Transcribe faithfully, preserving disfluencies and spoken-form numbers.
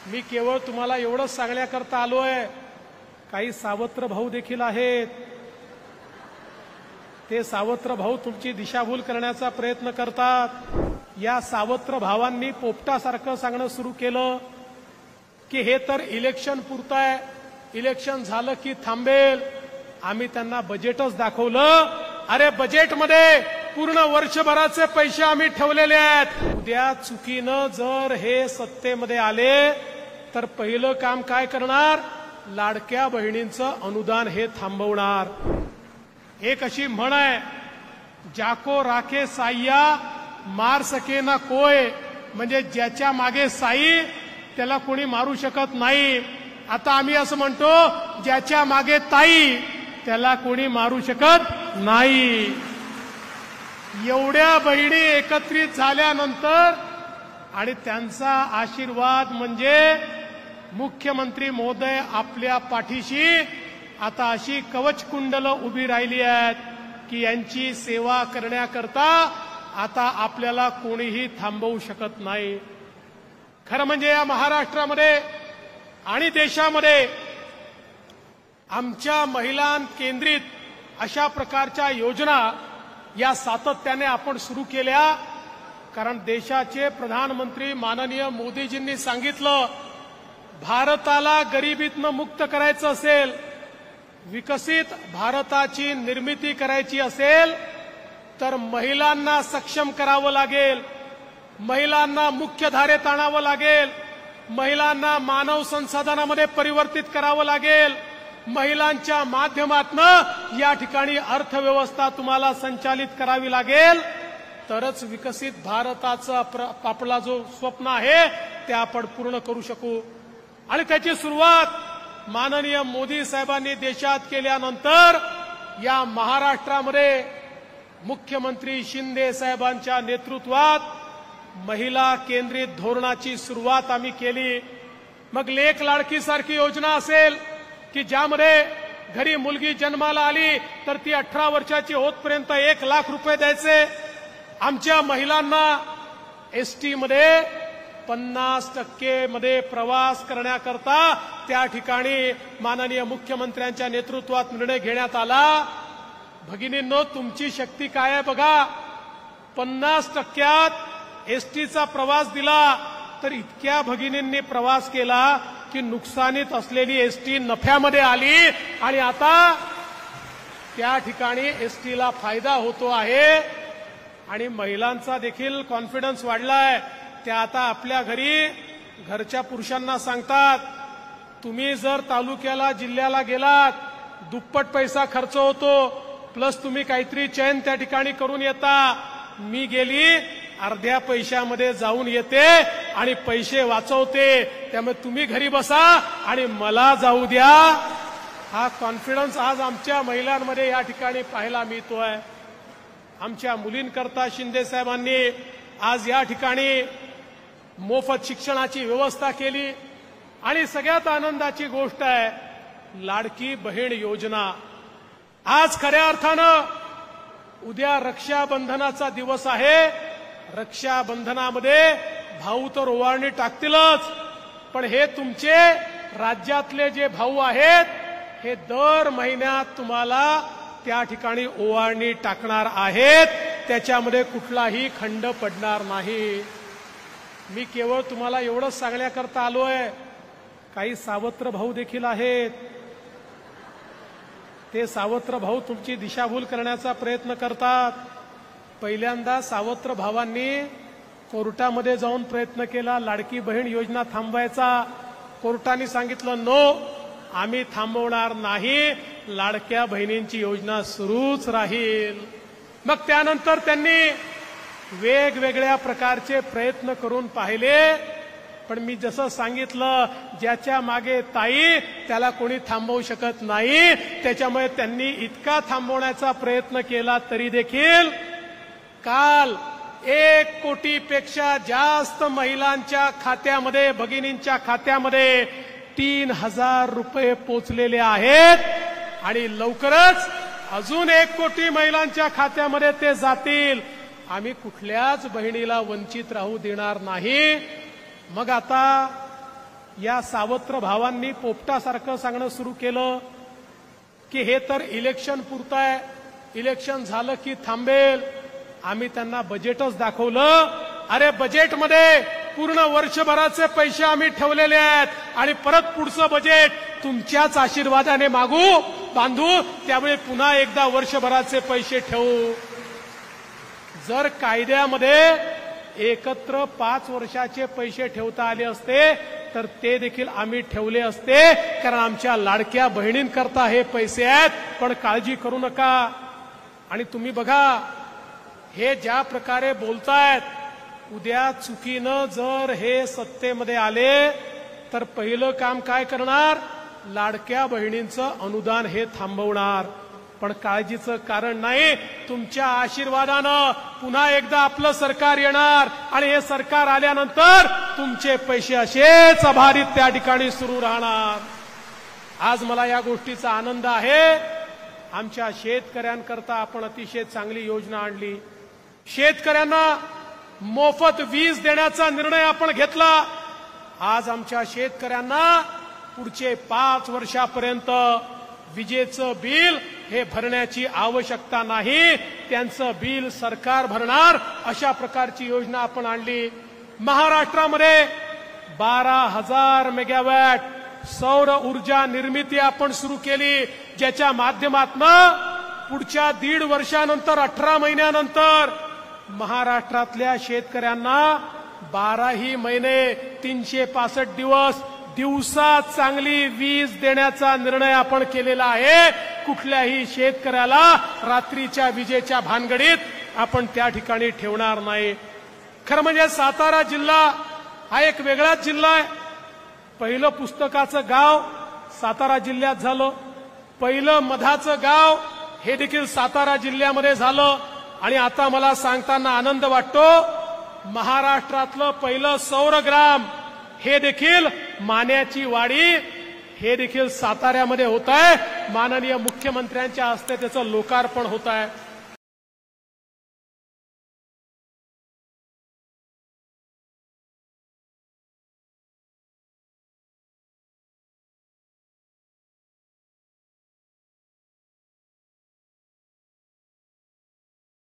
मी केवळ तुम्हाला एवढंच सांगण्याकरता आलोय, काही सावत्र भाऊ देखील आहेत. ते सावत्र भाऊ तुमची दिशाभूल करण्याचा प्रयत्न करतात. या सावत्र भावांनी पोपटासारखं सांगणं सुरू केलं की हे तर इलेक्शन पुरतं आहे, इलेक्शन झालं की थांबेल. आम्ही त्यांना बजेटच दाखवलं. अरे बजेटमध्ये पूर्ण वर्षभराचे पैसे आम्ही ठेवलेले आहेत. उद्या चुकीनं जर हे सत्तेमध्ये आले तर पहिलं काम काय करणार? लाडक्या बहिणींचं अनुदान हे थांबवणार. एक अशी म्हण आहे, जाको राखे साईया मार सके ना कोय, म्हणजे ज्याच्या मागे साई त्याला कोणी मारू शकत नाही. आता आम्ही असं म्हणतो, ज्याच्या मागे ताई त्याला कोणी मारू शकत नाही. एवढ्या बहिणी एकत्रित झाल्यानंतर आणि त्यांचा आशीर्वाद म्हणजे मुख्यमंत्री महोदय आपल्या पाठीशी आता अशी कवच कुंडल उभी राहिली आहेत की यांची सेवा करण्याकरता आता आपल्याला कोणीही थांबवू शकत नाही. खरं म्हणजे या महाराष्ट्रामध्ये आणि देशामध्ये आमच्या महिलां केंद्रित अशा प्रकारच्या योजना या सातत्याने आपण सुरू केल्या. कारण देशाचे प्रधानमंत्री माननीय मोदीजींनी सांगितलं, भारताला गरिबीतनं मुक्त करायचं असेल, विकसित भारताची निर्मिती करायची असेल तर महिलांना सक्षम करावं लागेल, महिलांना मुख्य धारेत आणावं लागेल, महिलांना मानव संसाधनामध्ये परिवर्तित करावं लागेल, महिलांच्या माध्यमातून या ठिकाणी अर्थव्यवस्था तुम्हाला संचालित करावी लागेल. तरच विकसित भारताचा आपला जो स्वप्न आहे ते आपण पूर्ण करू शकू. आणि त्याची सुरुवात माननीय मोदी साहेबांनी देशात केल्यानंतर या महाराष्ट्रामध्ये मुख्यमंत्री शिंदे साहेबांच्या नेतृत्वात महिला केंद्रित धोरणाची सुरुवात आम्ही केली. मग लेक लाडकी सारखी योजना असेल की ज्यामध्ये घरी मुलगी जन्माला आली तर ती अठरा वर्षाची होतपर्यंत एक लाख रुपये द्यायचे. आमच्या महिलांना एसटी मध्ये पन्नास टक्के मध्ये प्रवास करण्याकरता त्या ठिकाणी माननीय मुख्यमंत्र्यांच्या नेतृत्वात निर्णय घेण्यात आला. भगिनींनो, तुमची शक्ती काय आहे बघा. पन्नास टक्क्यात एसटीचा प्रवास दिला तर इतक्या भगिनींनी प्रवास केला की नुकसानीत असलेली एसटी नफ्यामध्ये आली आणि आता त्या ठिकाणी एसटीला फायदा होतो आहे. आणि महिलांचा देखील कॉन्फिडन्स वाढलाय. त्या आता आपल्या घरी घरच्या पुरुषांना सांगतात, तुम्ही जर तालुक्याला जिल्ह्याला गेलात दुप्पट पैसा खर्च होतो, प्लस तुम्ही काहीतरी चैन त्या ठिकाणी करून येता. मी गेली अर्ध्या पैशामध्ये जाऊन येते आणि पैसे वाचवते, त्यामुळे तुम्ही घरी बसा आणि मला जाऊ द्या. हा कॉन्फिडन्स आज आमच्या महिलांमध्ये या ठिकाणी पाहायला मिळतोय. आमच्या मुलींकरता शिंदे साहेबांनी आज या ठिकाणी मोफत शिक्षणाची व्यवस्था केली. आणि सगळ्यात आनंदाची गोष्ट आहे लाडकी बहीण योजना. आज खऱ्या अर्थानं उद्या रक्षाबंधनाचा दिवस आहे. रक्षाबंधनामध्ये भाऊ तर ओवाळणी टाकतीलच, पण हे तुमचे राज्यातले जे भाऊ आहेत हे दर महिन्यात तुम्हाला त्या ठिकाणी ओवाळणी टाकणार आहेत. त्याच्यामध्ये कुठलाही खंड पडणार नाही. मी केवळ तुम्हाला एवढंच सांगण्याकरता आलोय, काही सावत्र भाऊ देखील आहेत. ते सावत्र भाऊ तुमची दिशाभूल करण्याचा प्रयत्न करतात. पहिल्यांदा सावत्र भावांनी कोर्टामध्ये जाऊन प्रयत्न केला लाडकी बहीण योजना थांबवायचा. कोर्टाने सांगितलं नो, आम्ही थांबवणार नाही, लाडक्या बहिणींची योजना सुरूच राहील. मग त्यानंतर त्यांनी वेगवेगळ्या प्रकारचे प्रयत्न करून पाहिले, पण मी जसं सांगितलं, ज्याच्या मागे ताई त्याला कोणी थांबवू शकत नाही. त्याच्यामुळे त्यांनी इतका थांबवण्याचा प्रयत्न केला तरी देखील काल एक कोटीपेक्षा जास्त महिलांच्या खात्यामध्ये, भगिनींच्या खात्यामध्ये तीन हजार रुपये पोचलेले आहेत. आणि लवकरच अजून एक कोटी महिलांच्या खात्यामध्ये ते जातील. आम्ही कुठल्याच बहिणीला वंचित राहू देणार नाही. मग आता या सावत्र भावांनी पोपटासारखं सांगणं सुरू केलं की हे तर इलेक्शन पुरतं आहे, इलेक्शन झालं की थांबेल. आम्ही त्यांना बजेटच दाखवलं. अरे बजेटमध्ये पूर्ण वर्षभराचे पैसे आम्ही ठेवलेले आहेत आणि परत पुढचं बजेट तुमच्याच आशीर्वादाने मागू बांधू, त्यामुळे पुन्हा एकदा वर्षभराचे पैसे ठेवू. जर कायद्यामध्ये एकत्र पाच वर्षाचे पैसे ठेवता आले असते तर ते देखील आम्ही ठेवले असते, कारण आमच्या लाडक्या बहिणींकरता हे पैसे आहेत. पण काळजी करू नका. आणि तुम्ही बघा हे ज्या प्रकारे बोलतायत, उद्या चुकीनं जर हे सत्तेमध्ये आले तर पहिलं काम काय करणार? लाडक्या बहिणींचं अनुदान हे थांबवणार. पण काळजीचं कारण नाही, तुमच्या आशीर्वादानं पुन्हा एकदा आपलं सरकार येणार आणि हे सरकार आल्यानंतर तुमचे पैसे असेच अभारित त्या ठिकाणी सुरू राहणार. आज मला या गोष्टीचा आनंद आहे. आमच्या शेतकऱ्यांकरता आपण अतिशय चांगली योजना आणली. शेतकऱ्यांना मोफत वीज देण्याचा निर्णय आपण घेतला. आज आमच्या शेतकऱ्यांना पुढचे पाच वर्षापर्यंत विजेचं बिल हे भरण्याची आवश्यकता नाही, त्यांचं बिल सरकार भरणार. अशा प्रकारची योजना आपण आणली. महाराष्ट्रामध्ये बारा हजार मेगावॅट सौर ऊर्जा निर्मिती आपण सुरू केली, ज्याच्या माध्यमातून पुढच्या दीड वर्षानंतर अठरा महिन्यानंतर महाराष्ट्रातल्या शेतकऱ्यांना बाराही महिने तीनशे पासष्ट दिवस दिवसात चांगली वीज देण्याचा निर्णय आपण केलेला आहे. कुठल्याही शेतकऱ्याला रात्रीच्या विजेच्या भानगडीत आपण त्या ठिकाणी ठेवणार नाही. खरं म्हणजे सातारा जिल्हा हा एक वेगळाच जिल्हा आहे. पहिलं पुस्तकाचं गाव सातारा जिल्ह्यात झालं, पहिलं मधाचं गाव हे देखील सातारा जिल्ह्यामध्ये झालं. आणि आता मला सांगताना आनंद वाटतो, महाराष्ट्रातलं पहिलं सौरग्राम हे देखील मान्याची वाडी हे देखील साताऱ्यामध्ये होत आहे. माननीय मुख्यमंत्र्यांच्या हस्ते त्याचं लोकार्पण होत आहे.